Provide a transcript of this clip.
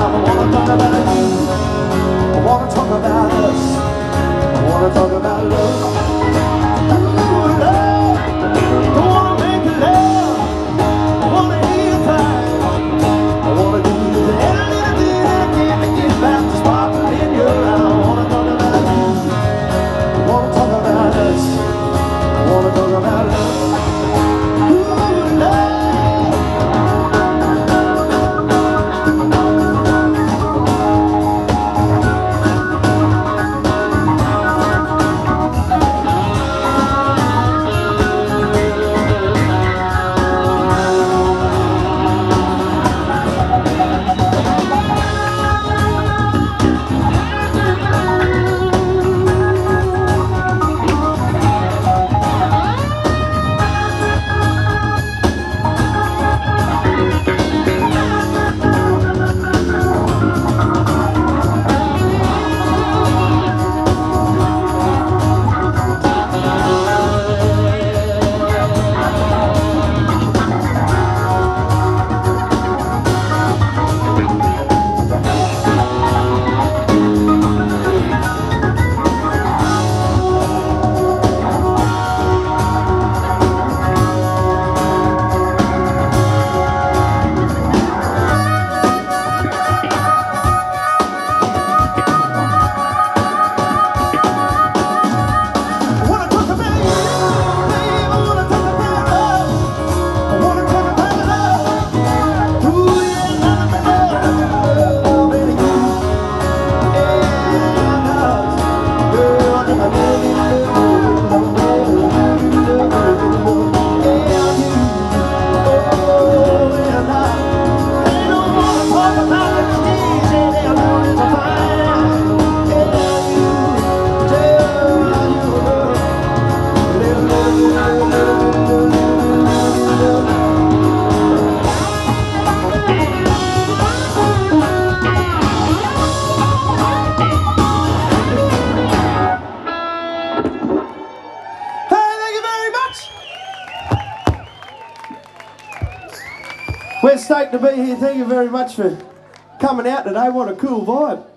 I wanna talk about you. I wanna talk about us. I wanna talk about love. Ooh, love. I wanna make you love. I wanna hear you cry. I wanna do that little bit I can to get back to sparkle in your eye. I wanna talk about you. I wanna talk about us. I wanna talk about love. Ooh, love. We're stoked to be here. Thank you very much for coming out today. What a cool vibe.